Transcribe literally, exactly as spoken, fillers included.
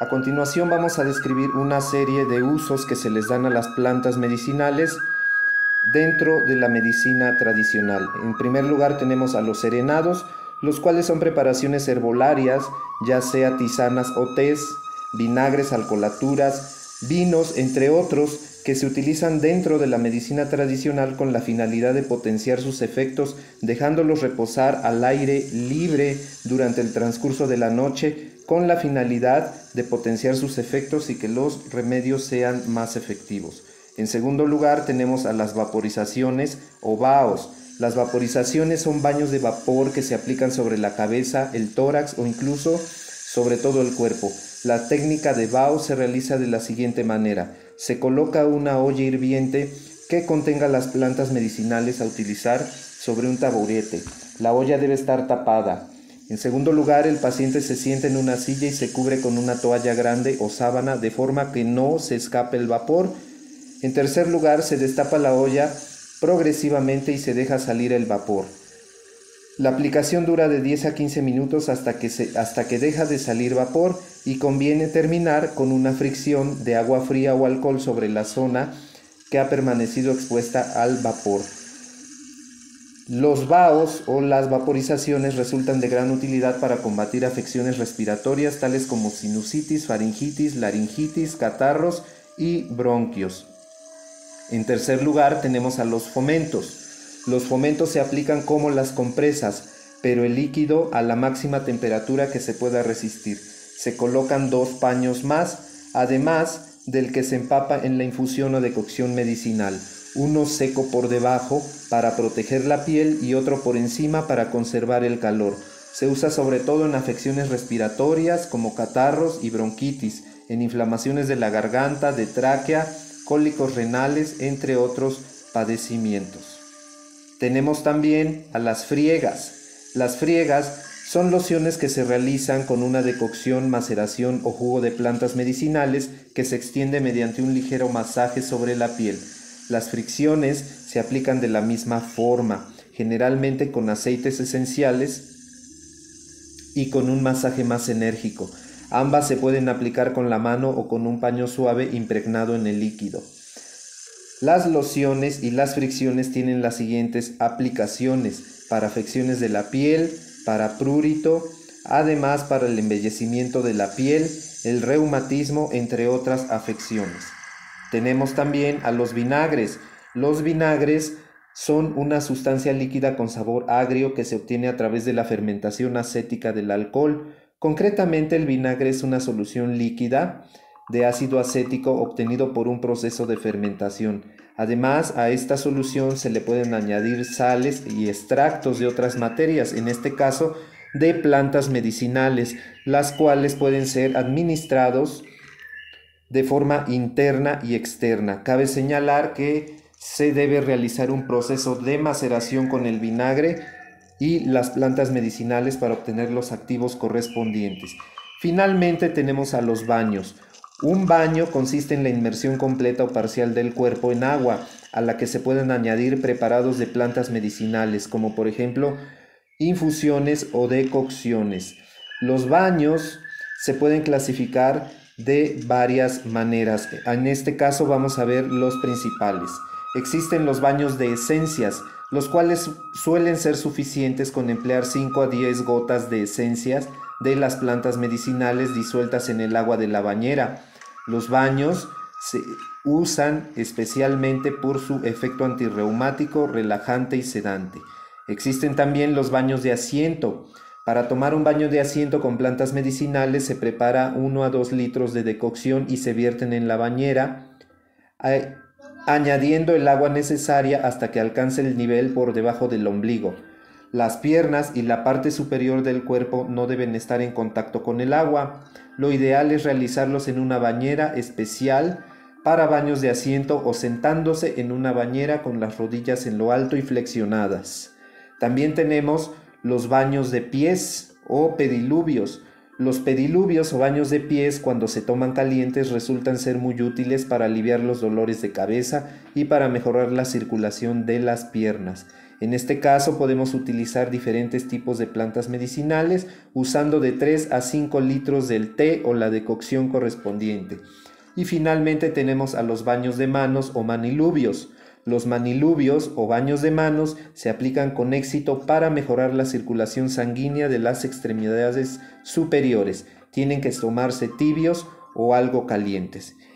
A continuación vamos a describir una serie de usos que se les dan a las plantas medicinales dentro de la medicina tradicional. En primer lugar tenemos a los serenados, los cuales son preparaciones herbolarias, ya sea tisanas o tés, vinagres, alcolaturas, vinos, entre otros, que se utilizan dentro de la medicina tradicional con la finalidad de potenciar sus efectos, dejándolos reposar al aire libre durante el transcurso de la noche, con la finalidad de potenciar sus efectos y que los remedios sean más efectivos. En segundo lugar tenemos a las vaporizaciones o vaos. Las vaporizaciones son baños de vapor que se aplican sobre la cabeza, el tórax o incluso sobre todo el cuerpo. La técnica de vao se realiza de la siguiente manera: se coloca una olla hirviente que contenga las plantas medicinales a utilizar sobre un taburete. La olla debe estar tapada. En segundo lugar, el paciente se sienta en una silla y se cubre con una toalla grande o sábana de forma que no se escape el vapor. En tercer lugar, se destapa la olla progresivamente y se deja salir el vapor. La aplicación dura de diez a quince minutos hasta que, se, hasta que deja de salir vapor, y conviene terminar con una fricción de agua fría o alcohol sobre la zona que ha permanecido expuesta al vapor. Los vaos o las vaporizaciones resultan de gran utilidad para combatir afecciones respiratorias tales como sinusitis, faringitis, laringitis, catarros y bronquios. En tercer lugar tenemos a los fomentos. Los fomentos se aplican como las compresas, pero el líquido a la máxima temperatura que se pueda resistir. Se colocan dos paños más, además del que se empapa en la infusión o decocción medicinal. Uno seco por debajo para proteger la piel y otro por encima para conservar el calor. Se usa sobre todo en afecciones respiratorias como catarros y bronquitis, en inflamaciones de la garganta, de tráquea, cólicos renales, entre otros padecimientos. Tenemos también a las friegas. Las friegas son lociones que se realizan con una decocción, maceración o jugo de plantas medicinales que se extiende mediante un ligero masaje sobre la piel. Las fricciones se aplican de la misma forma, generalmente con aceites esenciales y con un masaje más enérgico. Ambas se pueden aplicar con la mano o con un paño suave impregnado en el líquido. Las lociones y las fricciones tienen las siguientes aplicaciones: para afecciones de la piel, para prurito, además para el embellecimiento de la piel, el reumatismo, entre otras afecciones. Tenemos también a los vinagres. Los vinagres son una sustancia líquida con sabor agrio que se obtiene a través de la fermentación acética del alcohol. Concretamente, el vinagre es una solución líquida de ácido acético obtenido por un proceso de fermentación. Además, a esta solución se le pueden añadir sales y extractos de otras materias, en este caso de plantas medicinales, las cuales pueden ser administrados de forma interna y externa. Cabe señalar que se debe realizar un proceso de maceración con el vinagre y las plantas medicinales para obtener los activos correspondientes. Finalmente tenemos a los baños. Un baño consiste en la inmersión completa o parcial del cuerpo en agua, a la que se pueden añadir preparados de plantas medicinales, como por ejemplo infusiones o decocciones. Los baños se pueden clasificar de varias maneras. En este caso vamos a ver los principales. Existen los baños de esencias, los cuales suelen ser suficientes con emplear cinco a diez gotas de esencias de las plantas medicinales disueltas en el agua de la bañera. Los baños se usan especialmente por su efecto antirreumático, relajante y sedante. Existen también los baños de asiento. Para tomar un baño de asiento con plantas medicinales se prepara uno a dos litros de decocción y se vierten en la bañera, añadiendo el agua necesaria hasta que alcance el nivel por debajo del ombligo. Las piernas y la parte superior del cuerpo no deben estar en contacto con el agua. Lo ideal es realizarlos en una bañera especial para baños de asiento o sentándose en una bañera con las rodillas en lo alto y flexionadas. También tenemos los baños de pies o pediluvios. Los pediluvios o baños de pies, cuando se toman calientes, resultan ser muy útiles para aliviar los dolores de cabeza y para mejorar la circulación de las piernas. En este caso podemos utilizar diferentes tipos de plantas medicinales usando de tres a cinco litros del té o la decocción correspondiente. Y finalmente tenemos a los baños de manos o manilubios. Los manilubios o baños de manos se aplican con éxito para mejorar la circulación sanguínea de las extremidades superiores. Tienen que tomarse tibios o algo calientes.